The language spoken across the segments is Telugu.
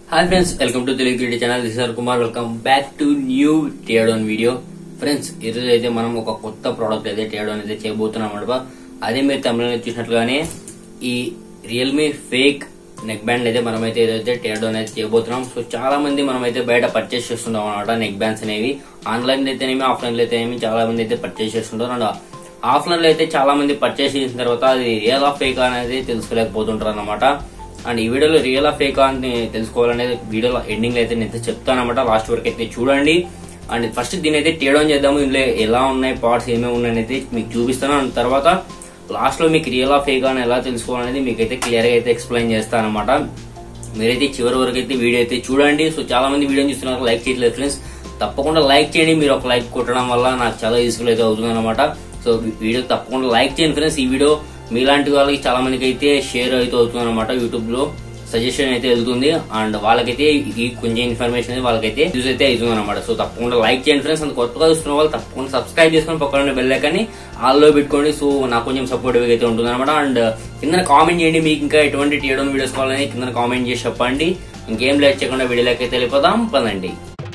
Hi friends, welcome to Telugu Creative Channel. This is Kumar. Welcome back to new teardown video. Friends, ఈరోజు అయితే మనం ఒక కొత్త ప్రోడక్ట్ అయితే teardown అయితే చేయబోతున్నాం అన్నమాట. అదే మీరు తమిళలో చూసినట్లుగానే ఈ రియల్మీ ఫేక్ నెక్ బ్యాండ్ అయితే మనమైతే ఏదైతే teardown అయితే చేయబోతున్నాం. సో చాలా మంది మనమైతే బయట పర్చేస్ చేస్తుంటాం అన్నమాట నెక్ బ్యాండ్స్ అనేవి. ఆన్లైన్ లో అయితేనేమి ఆఫ్లైన్ లో అయితేనేమి చాలా మంది అయితే పర్చేస్ చేస్తుంటారు. అండ్ ఆఫ్లైన్ లో అయితే చాలా మంది పర్చేస్ చేసిన తర్వాత అది రియల్ ఆఫ్ ఫేక్ అనేది తెలుసుకోలేకపోతుంటారు అన్నమాట. అండ్ ఈ వీడియోలో రియల్ ఆఫ్ ఫేక్ అని తెలుసుకోవాలనేది వీడియోలో ఎండింగ్ లో అయితే నేను చెప్తాను అనమాట. లాస్ట్ వరకు అయితే చూడండి. అండ్ ఫస్ట్ దీని అయితే teardown చేద్దాము. ఇందులో ఎలా ఉన్నాయి పార్ట్స్ ఏమేమి ఉన్నాయనేది మీకు చూపిస్తాను. అండ్ తర్వాత లాస్ట్ లో మీకు రియల్ ఆఫ్ ఫేక్ అని ఎలా తెలుసుకోవాలనేది మీకైతే క్లియర్ గా అయితే ఎక్స్ప్లెయిన్ చేస్తాను అనమాట. మీరైతే చివరి వరకు అయితే వీడియో అయితే చూడండి. సో చాలా మంది వీడియో చూస్తున్నారు, లైక్ చేయట్లేదు ఫ్రెండ్స్. తప్పకుండా లైక్ చేయండి. మీరు ఒక లైక్ కొట్టడం వల్ల నాకు చాలా యూస్ఫుల్ అయితే అవుతుంది అనమాట. సో వీడియో తప్పకుండా లైక్ చేయండి ఫ్రెండ్స్. ఈ వీడియో మీలాంటి వాళ్ళకి చాలా మందికి అయితే షేర్ అయితే అవుతుంది అనమాట. యూట్యూబ్ లో సజెషన్ అయితే వెళ్తుంది. అండ్ వాళ్ళకైతే ఈ కొంచెం ఇన్ఫర్మేషన్ అయితే వాళ్ళకైతే యూజ్ అయితే అవుతుంది అనమాట. సో తప్పకుండా లైక్ చేయండి ఫ్రెండ్స్. అండ్ కొత్తగా చూస్తున్న వాళ్ళు తప్పకుండా సబ్స్క్రైబ్ చేసుకుని పక్కన బెల్ ఐకాన్ని ఆల్లో పెట్టుకోండి. సో నాకు కొంచెం సపోర్టివ్ అయితే ఉంటుంది అనమాట. అండ్ కింద కామెంట్ చేయండి మీకు ఇంకా ఎటువంటి teardown వీడియోస్ కావాలని కింద కామెంట్ చేసి చెప్పండి. ఇంకేం లేట్ చేయకుండా వీడియోలోకి అయితే వెళ్ళిపోదాం పదండి.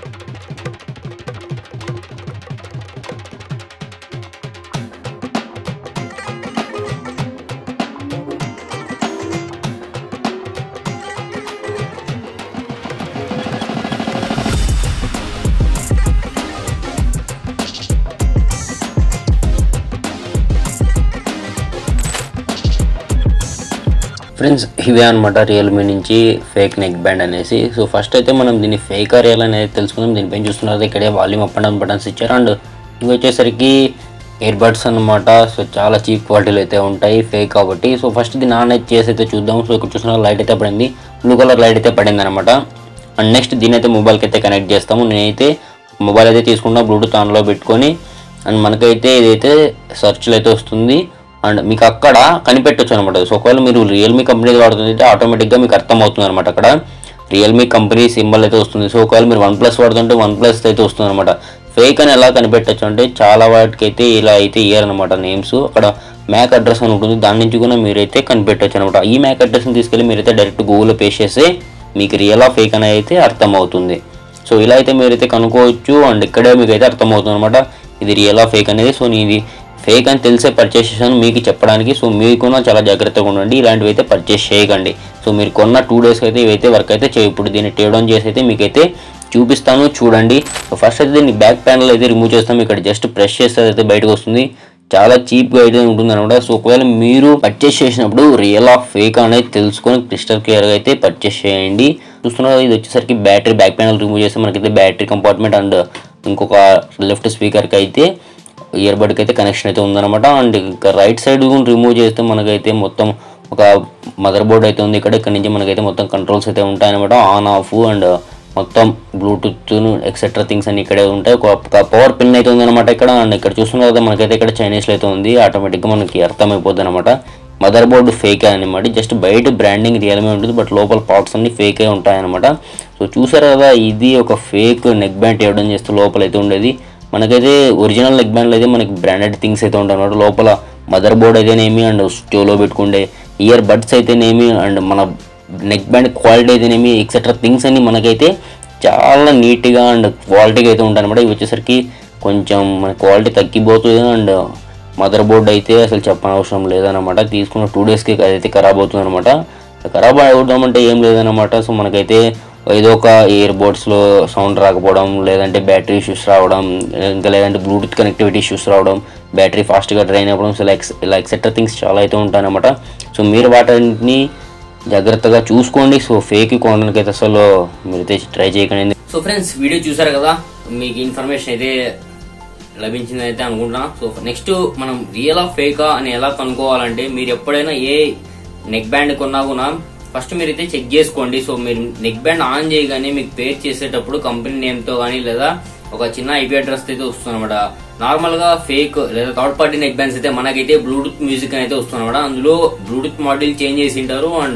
ఫ్రెండ్స్ ఇవే అనమాట రియల్మీ నుంచి ఫేక్ నెక్ బ్యాండ్ అనేసి. సో ఫస్ట్ అయితే మనం దీన్ని ఫేక్ రియల్ అనేది తెలుసుకుందాం. దీనిపైన చూస్తున్నారు ఇక్కడే volume up and down buttons ఇచ్చారు. అండ్ ఇవి వచ్చేసరికి ఇయర్ బడ్స్ అనమాట. సో చాలా చీప్ క్వాలిటీలో అయితే ఉంటాయి ఫేక్ కాబట్టి. సో ఫస్ట్ దీన్ని ఆన్ అయితే చేసి అయితే చూద్దాం. సో ఇక్కడ చూస్తున్నారు లైట్ అయితే పడింది, బ్లూ కలర్ లైట్ అయితే పడింది అనమాట. అండ్ నెక్స్ట్ దీని అయితే మొబైల్కి అయితే కనెక్ట్ చేస్తాము. నేనైతే మొబైల్ అయితే తీసుకుంటా బ్లూటూత్ ఆన్లో పెట్టుకొని. అండ్ మనకైతే ఇదైతే సెర్చ్లో అయితే వస్తుంది. అండ్ మీకు అక్కడ కనిపెట్టచ్చు అనమాట. సో ఒకవేళ మీరు రియల్మీ కంపెనీ వాడుతుంటే ఆటోమేటిక్గా మీకు అర్థమవుతుంది అనమాట. అక్కడ రియల్మీ కంపెనీ సింబల్ అయితే వస్తుంది. సో ఒకవేళ మీరు OnePlus వాడుతుంటే OnePlus అయితే వస్తుంది అనమాట. ఫేక్ అని ఎలా కనిపెట్టచ్చు అంటే చాలా వాటికి అయితే ఇలా అయితే ఇయ్యారనమాట నేమ్స్. అక్కడ మ్యాక్ అడ్రస్ అని ఉంటుంది, దాని నుంచి కూడా మీరైతే కనిపెట్టచ్చు అనమాట. ఈ మ్యాక్ అడ్రస్ని తీసుకెళ్ళి మీరైతే డైరెక్ట్ గూగుల్లో పేస్ట్ చేస్తే మీకు రియల్ ఆఫ్ ఫేక్ అనేది అయితే అర్థమవుతుంది. సో ఇలా అయితే మీరైతే కనుక్కోవచ్చు. అండ్ ఇక్కడే మీకు అయితే అర్థమవుతుంది అనమాట ఇది రియల్ ఆఫ్ ఫేక్ అనేది. సో నేను ఫేక్ అని తెలిసే పర్చేస్ చేశాను మీకు చెప్పడానికి. సో మీకున్న చాలా జాగ్రత్తగా ఉండండి, ఇలాంటివి అయితే పర్చేస్ చేయకండి. సో మీరు కొన్న 2 days అయితే ఇవైతే వర్క్ అయితే ఇప్పుడు దీన్ని teardown చేసి అయితే మీకైతే చూపిస్తాను చూడండి. సో ఫస్ట్ అయితే దీన్ని బ్యాక్ ప్యానల్ అయితే రిమూవ్ చేస్తాం. ఇక్కడ జస్ట్ ప్రెస్ చేస్తే అయితే బయటకు వస్తుంది. చాలా చీప్గా అయితే ఉంటుంది అనమాట. సో ఒకవేళ మీరు పర్చేస్ చేసినప్పుడు రియల్ ఆఫ్ ఫేక్ అనేది తెలుసుకొని క్రిస్టల్ క్లియర్గా అయితే పర్చేస్ చేయండి. చూస్తున్నారు ఇది వచ్చేసరికి బ్యాటరీ బ్యాక్ ప్యానల్ రిమూవ్ చేస్తే మనకైతే బ్యాటరీ కంపార్ట్మెంట్ అండ్ ఇంకొక లెఫ్ట్ స్పీకర్కి అయితే ఇయర్ బడ్కి అయితే కనెక్షన్ అయితే ఉందన్నమాట. అండ్ ఇంకా రైట్ సైడ్ రిమూవ్ చేస్తే మనకైతే మొత్తం ఒక మదర్ బోర్డ్ అయితే ఉంది. ఇక్కడ నుంచి మనకైతే మొత్తం కంట్రోల్స్ అయితే ఉంటాయన్నమాట, ఆన్ ఆఫ్ అండ్ మొత్తం బ్లూటూత్ ఎక్సెట్రా థింగ్స్ అన్ని ఇక్కడే ఉంటాయి. ఒక పవర్ పిన్ అయితే ఉందన్నమాట ఇక్కడ. అండ్ ఇక్కడ చూస్తున్న కదా మనకైతే ఇక్కడ చైనీస్లో అయితే ఉంది. ఆటోమేటిక్గా మనకి అర్థమైపోద్ది అనమాట మదర్ బోర్డు ఫేక్ అనమాట. జస్ట్ బయట బ్రాండింగ్ రియల్మీ ఉంటుంది, బట్ లోపల పార్ట్స్ అన్ని ఫేకే ఉంటాయన్నమాట. సో చూసారు కదా ఇది ఒక ఫేక్ నెక్ బ్యాండ్ teardown చేస్తూ లోపల అయితే ఉండేది. మనకైతే ఒరిజినల్ నెక్ బ్యాండ్లో అయితే మనకి బ్రాండెడ్ థింగ్స్ అయితే ఉంటాయి అనమాట. లోపల మదర్ బోర్డ్ అయితేనేమి అండ్ స్టోలో పెట్టుకుంటే ఇయర్ బడ్స్ అయితేనేమి అండ్ మన నెక్ బ్యాండ్ క్వాలిటీ అయితేనేమి ఎక్సెట్రా థింగ్స్ అన్ని మనకైతే చాలా నీట్గా అండ్ క్వాలిటీగా అయితే ఉంటాయి అనమాట. ఇవి వచ్చేసరికి కొంచెం మన క్వాలిటీ తగ్గిపోతుంది. అండ్ మదర్ బోర్డ్ అయితే అసలు చెప్పనవసరం లేదనమాట. తీసుకున్న 2 daysకి అదైతే ఖరాబ్ అవుతుంది అనమాట. ఖరాబ్ అవుతామంటే ఏం లేదనమాట. సో మనకైతే ఏదో ఒక ఇయర్ బడ్స్లో సౌండ్ రాకపోవడం, లేదంటే బ్యాటరీ ఇష్యూస్ రావడం, ఇంకా లేదంటే బ్లూటూత్ కనెక్టివిటీ ఇష్యూస్ రావడం, బ్యాటరీ ఫాస్ట్గా డ్రైన్ అవ్వడం, సో ఇలా ఎక్సెట్రా థింగ్స్ చాలా అయితే ఉంటాయన్నమాట. సో మీరు వాటిని జాగ్రత్తగా చూసుకోండి. సో ఫేక్ కొనడానికి అయితే అసలు మీరైతే ట్రై చేయకండి. సో ఫ్రెండ్స్ వీడియో చూసారు కదా, మీకు ఇన్ఫర్మేషన్ అయితే లభించింది అయితే అనుకుంటున్నా. సో నెక్స్ట్ మనం రియల్ ఆఫ్ ఫేకా అని ఎలా కనుక్కోవాలంటే మీరు ఎప్పుడైనా ఏ నెక్ బ్యాండ్ కొన్నా కూడా ఫస్ట్ మీరైతే చెక్ చేసుకోండి. సో మీరు నెక్ బ్యాండ్ ఆన్ చేయగానే మీకు పేర్ చేసేటప్పుడు కంపెనీ నేమ్తో కానీ లేదా ఒక చిన్న IP అడ్రస్ అయితే వస్తుంది అనమాట. నార్మల్ గా ఫేక్ లేదా థర్డ్ పార్టీ నెక్ బ్యాండ్స్ అయితే మనకైతే బ్లూటూత్ మ్యూజిక్ అయితే వస్తుంది అనమాట. అందులో బ్లూటూత్ మాడ్యూల్ చేంజ్ చేసి ఉంటారు అండ్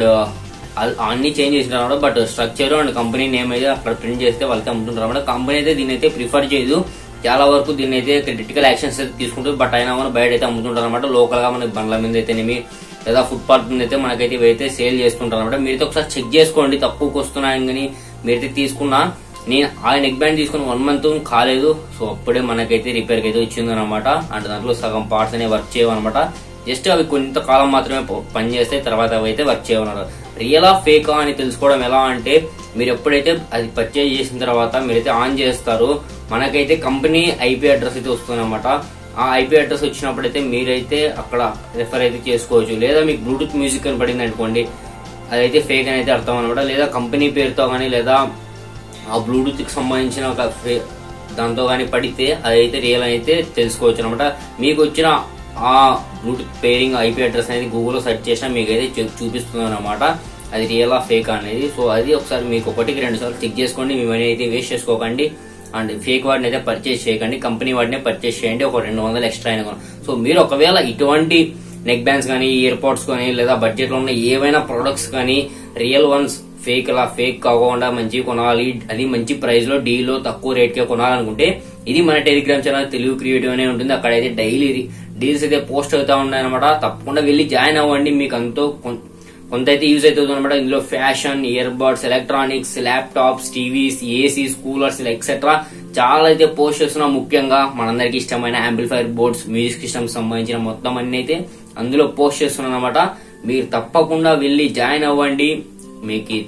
అన్ని చేంజ్ చేసి ఉంటారు. But structure and company name అయితే అక్కడ ప్రింట్ చేస్తే వాళ్ళకి అమ్ముతుంటారు అనమాట. కంపెనీ అయితే దీన్ని అయితే ప్రిఫర్ చేయదు. చాలా వరకు దీన్ని అయితే క్రిటికల్ యాక్షన్స్ అయితే తీసుకుంటారు. బట్ అయినా మనం బయట అయితే అమ్ముతుంటారు అనమాట. లోకల్ గా మనకి బండ్ల మీద అయితేనేమి లేదా ఫుట్పాత్ మీద అయితే మనకైతే ఇవైతే సేల్ చేసుకుంటారు అనమాట. మీరైతే ఒకసారి చెక్ చేసుకోండి, తక్కువకి వస్తున్నాయని కానీ మీరైతే తీసుకున్నా. నేను ఆ నెక్ బ్యాండ్ తీసుకుని 1 month కాలేదు. సో అప్పుడే మనకైతే రిపేర్కి అయితే వచ్చింది అనమాట. అండ్ దాంట్లో సగం పార్ట్స్ అనేవి వర్క్ చేయవన్నమాట. జస్ట్ అవి కొంతకాలం మాత్రమే పనిచేస్తాయి, తర్వాత అవి అయితే వర్క్ చేయమన్నారు. రియలా ఫేకా అని తెలుసుకోవడం ఎలా అంటే, మీరు ఎప్పుడైతే అది పర్చేజ్ చేసిన తర్వాత మీరైతే ఆన్ చేస్తారు, మనకైతే కంపెనీ ఐపీ అడ్రస్ అయితే వస్తుంది అనమాట. ఆ ఐపీ అడ్రస్ వచ్చినప్పుడైతే మీరైతే అక్కడ రెఫర్ అయితే చేసుకోవచ్చు. లేదా మీకు బ్లూటూత్ మ్యూజిక్ అని పడింది అనుకోండి, అదైతే ఫేక్ అని అయితే అర్థం అనమాట. లేదా కంపెనీ పేరుతో కానీ లేదా ఆ బ్లూటూత్ కి సంబంధించిన ఒక దాంతో కానీ పడితే అదైతే రియల్ అయితే తెలుసుకోవచ్చు అనమాట. మీకు వచ్చిన ఆ బ్లూటూత్ పేరింగ్ ఐపీ అడ్రస్ అనేది గూగుల్లో సెర్చ్ చేసినా మీకు అయితే చూపిస్తుంది అనమాట అది రియల్ ఫేక్ అనేది. సో అది ఒకసారి మీకు 1-2 సార్లు చెక్ చేసుకోండి. మీ మనీ అయితే వేస్ట్ చేసుకోకండి. అండ్ ఫేక్ వాడిని అయితే పర్చేస్ చేయకండి, కంపెనీ వాడినే పర్చేస్ చేయండి, ఒక 200 ఎక్స్ట్రా అయినా. సో మీరు ఒకవేళ ఇటువంటి నెక్ బ్యాండ్స్ కానీ, ఇయర్ పోడ్స్ కానీ, లేదా బడ్జెట్ లో ఉన్న ఏవైనా ప్రొడక్ట్స్ కానీ రియల్ వన్స్ ఫేక్ కాకుండా మంచి కొనాలి, అది మంచి ప్రైస్ లో డీల్ లో తక్కువ రేట్ కే కొనాలనుకుంటే ఇది మన టెలిగ్రామ్ ఛానల్ తెలుగు క్రియేటివ్ అనే ఉంటుంది. అక్కడైతే డైలీ డీల్స్ అయితే పోస్ట్ అవుతా ఉన్నాయి అనమాట. తప్పకుండా వెళ్ళి జాయిన్ అవ్వండి, మీకు అంతో కొంత అయితే యూజ్ అవుతుంది అనమాట. ఇందులో fashion, ear buds, electronics, laptops, TVs, ACs, coolers etcetera చాలా అయితే పోస్ట్ చేస్తున్నాం. ముఖ్యంగా మనందరికి ఇష్టమైన యాంప్లిఫైర్ బోర్డ్స్, మ్యూజిక్ సిస్టమ్ సంబంధించిన మొత్తం అన్ని అయితే అందులో పోస్ట్ చేస్తున్నాం అనమాట. మీరు తప్పకుండా వెళ్ళి జాయిన్ అవ్వండి, మీకు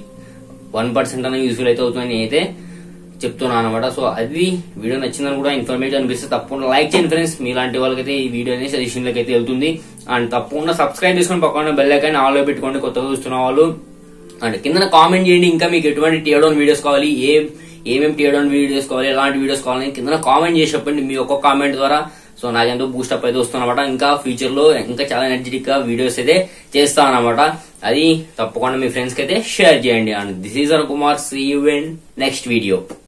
1% అనే యూజ్ఫుల్ అయితే అవుతుందని అయితే చెప్తున్నాను అనమాట. సో అది వీడియో నచ్చిందని కూడా ఇన్ఫర్మేటివ్ అనిపిస్తే తప్పకుండా లైక్ చేయండి ఫ్రెండ్స్. మీలాంటి వాళ్ళకైతే ఈ వీడియో అనేది సజెషన్ లోకి అయితే వెళ్తుంది. అండ్ తప్పకుండా సబ్స్క్రైబ్ చేసుకుని పక్కన బెల్ ఐకాన్ ఆల్ లో పెట్టుకోండి కొత్తగా చూస్తున్న వాళ్ళు. అండ్ కింద కామెంట్ చేయండి, ఇంకా మీకు ఎటువంటి టియర్ డౌన్ వీడియోస్ కావాలి, ఏమేమి టియర్ డౌన్ వీడియోస్ కావాలి, ఎలాంటి వీడియోస్ కావాలని కింద కామెంట్ చేసి చెప్పండి. మీ ఒక్క కామెంట్ ద్వారా సో నాకెంతో బూస్టప్ అయితే వస్తుందన్నమాట. ఇంకా ఫ్యూచర్ లో ఇంకా చాలా ఎనర్జెటిక్ గా వీడియోస్ అయితే చేస్తానన్నమాట. అది తప్పకుండా మీ ఫ్రెండ్స్ కి అయితే షేర్ చేయండి. And this is Anukumar, see you in next video.